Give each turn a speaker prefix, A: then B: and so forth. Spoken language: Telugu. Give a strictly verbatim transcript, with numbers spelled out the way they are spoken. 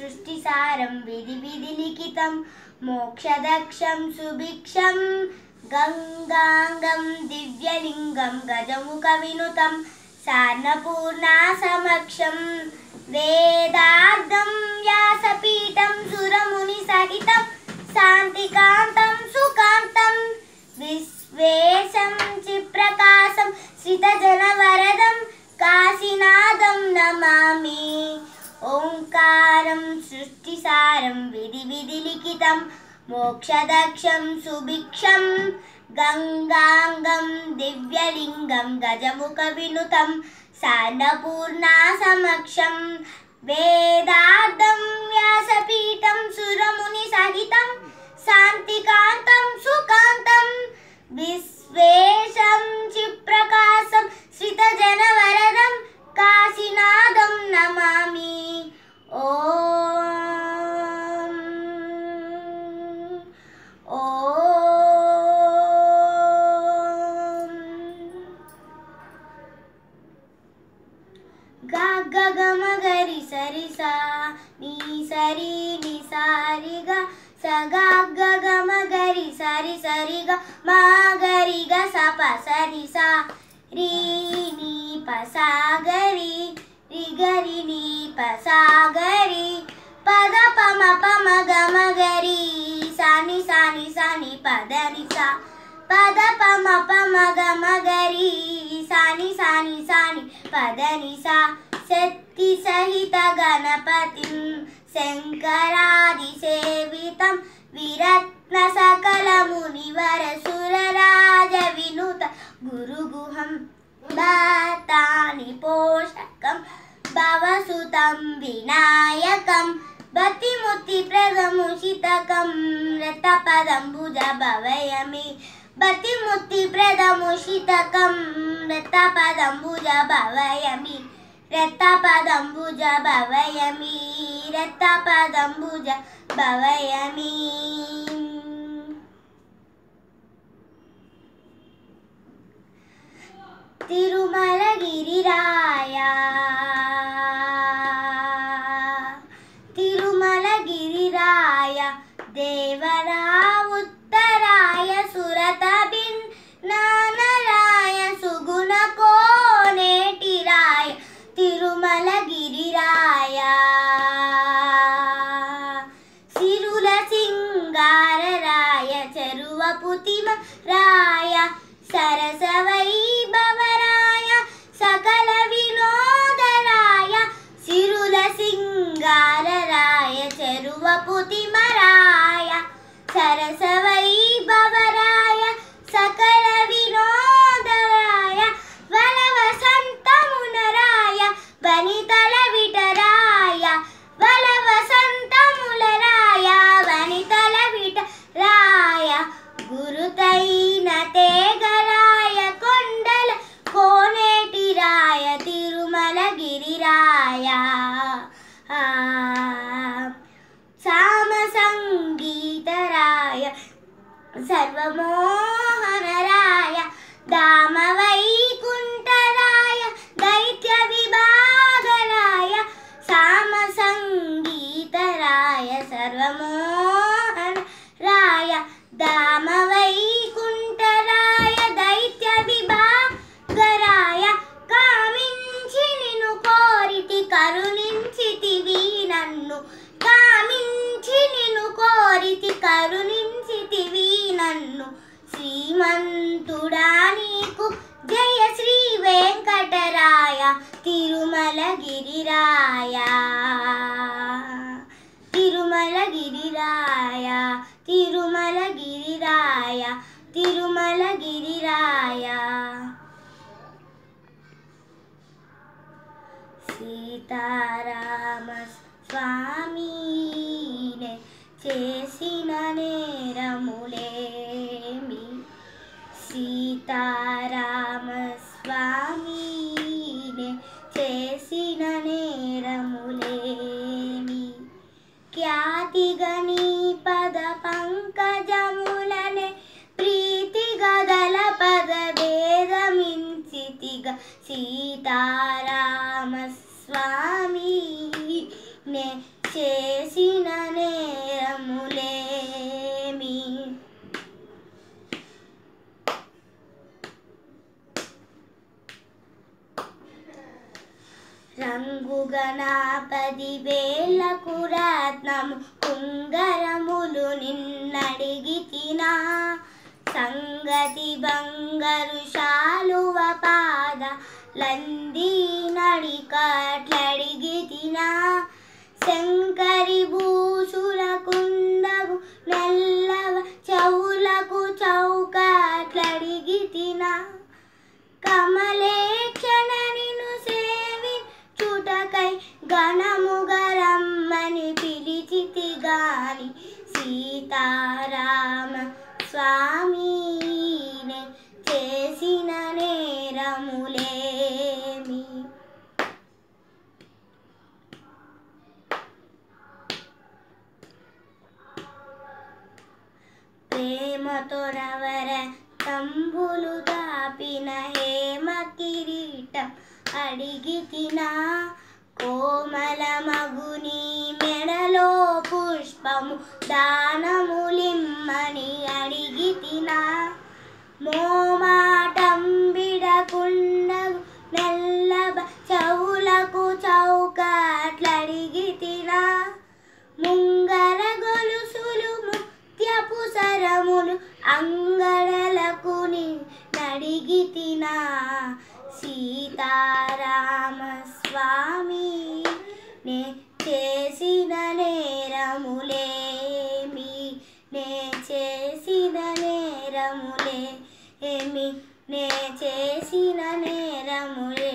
A: सृष्टिसारं विधि विधि लिखितं मोक्षदक्षं सुभिक्षं गंगांगं दिव्यलिंगं गजमुखविनुतं सान्नपूर्णा समक्षं वेदार्धं व्यासपीठं सुरमुनिसहितं शान्तिकान्तं सुकान्तं विश्वेशं चिप्रकाशं श्रितजनवरदं काशीनाथं नमामि। ओंकारं सृष्टिसारं विधि विधि लिखितं मोक्षदक्षं सुभिक्षं गंगांगं दिव्यलिंगं गजमुखविनुतं सान्नपूर्णा समक्षं वेदार्धं व्यासपीठं सुरमुनिसहितं शान्तिकान्तं सुकान्तं विश्वेशं चिप्रकाशं श्रितजनवरदं काशीनाथं नमामि। ओम ओम गा गा ग म गरि सरि सा नि सरि नि सारि ग स गा ग ग म गरि सरि सरि ग म गरि ग स प सरि सा रि नि प सा गरि रि गरि नि प सा गरि प द प म प म ग म गरि सा नि सा नि सा नि प द नि सा प द प म प म ग म गरि सा नि सा नि सा नि प द नि सा शक्ति सहित गणपतिं शंकरादिसेवितं विरत्न सकल मुनिवर सुरराज विनुत गुरुगुहं भक्तानि पोषकं भवसुतं विनायकं भक्तिमुक्तिप्रदमुषितकं रत्नपदम्बुज भवयमि भक्तिमुक्तिप्रदमुषितकं रत्नपदम्बुज भवयमि रत्नपदम्बुज भवयमि रत्नपदम्बुज भवयमि। तिरुमलगिरिराया तिरुमलगिरिराय देवरा उत्तराय सुरतबिन्नानराय सुगुणकोनेटिराय तिरुमलगिरिराय सिरुल सिंगारराय चरुवपुतिमराय सरसवैभवराय सकल विनोदराय सिरुल सिंगारराय चरुवपुतिमराय सरसवैभवराय सकल विनोदराय वलवसन्तमुनराय वनितल विटराय वलवसन्तमुलराय वनितल विटराय गुरुतैन तेगराय कोंडल कोनेटिराय तिरुमलगिरिराय सामसंगीतराय सर्वमोहनराय दामवैकुण्ठराय दैत्यविभागराय सामसंगीतराय सर्वमोहनराय दामवैकुण्ठराय दैत्यविभागराय कामिंచి నిన్ను కోరితి కరుణించితివి నన్ను కామించి నిన్ను కోరితి కరుణించితివి నన్ను శ్రీమంతుడా నీకు జయ శ్రీ వెంకటరాయ తిరుమలగిరిరాయ తిరుమలగిరిరాయ తిరుమలగిరిరాయ తిరుమలగిరిరాయ సీతారామ స్వామినే చేసిన నేరములేమి సీతారామ స్వామినే చేసిన నేరములేమి ఖ్యాతిగని పద పంకజములనే ప్రీతి గదల పద భేదమించితిగ సీతారామ స్వామి నే చేసిన నేరములేమి. రంగుగన పదివేలకు రత్నము కుంగరములు నిన్నడిగితినా, సంగతి బంగారు శాలువ పాద లంది నడికట్లడిగితినా, శంకరి భూషుల కుండగు నెల్లవ చెవులకు చౌకట్లడిగితినా, కమలేక్షణ నిన్ను సేవించుటకై ఘనముగరమ్మని పిలిచితి గాని, సీతారామ స్వామినే చేసిన నేరములేమి. ప్రేమతో రవర తంబులు దాపిన హేమ కిరీటం అడిగితినా, కోమల మగుని మెడలో పుష్పము దానములిమ్మని అడిగితినా, మోమాటం బిడకుండగు నెల్లబ చెవులకు చౌకట్లడిగితినా, ముంగర గొలుసులు ముత్యపు సరములు అంగడలకు నడిగితినా, సీతారామ స్వామి నే చేసిన నేరములేమి, నే చేసిన నేరములేమి, నే చేసిన నేరములే.